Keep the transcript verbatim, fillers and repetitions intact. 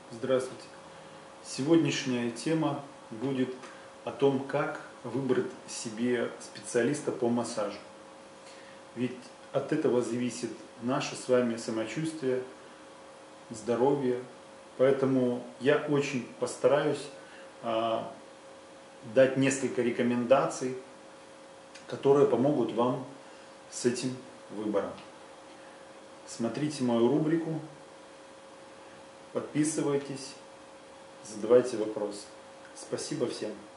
Здравствуйте. Сегодняшняя тема будет о том, как выбрать себе специалиста по массажу. Ведь от этого зависит наше с вами самочувствие, здоровье. Поэтому я очень постараюсь а, дать несколько рекомендаций, которые помогут вам с этим выбором. Смотрите мою рубрику. Подписывайтесь, задавайте вопросы. Спасибо всем.